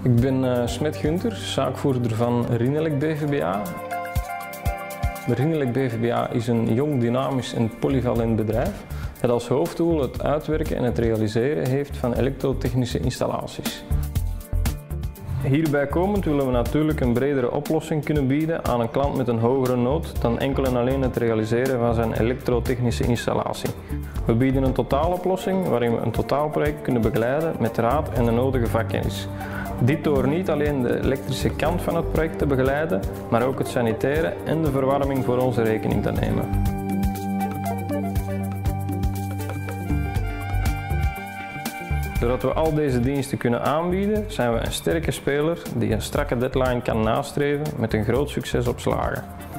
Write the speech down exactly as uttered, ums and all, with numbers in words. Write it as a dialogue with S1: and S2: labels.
S1: Ik ben uh, Smet Gunther, zaakvoerder van Rinelec B V B A. Rinelec B V B A is een jong, dynamisch en polyvalent bedrijf dat als hoofddoel het uitwerken en het realiseren heeft van elektrotechnische installaties. Hierbij komend willen we natuurlijk een bredere oplossing kunnen bieden aan een klant met een hogere nood dan enkel en alleen het realiseren van zijn elektrotechnische installatie. We bieden een totaaloplossing waarin we een totaalproject kunnen begeleiden met raad en de nodige vakkennis. Dit door niet alleen de elektrische kant van het project te begeleiden, maar ook het sanitaire en de verwarming voor onze rekening te nemen. Doordat we al deze diensten kunnen aanbieden, zijn we een sterke speler die een strakke deadline kan nastreven met een groot succes op slagen.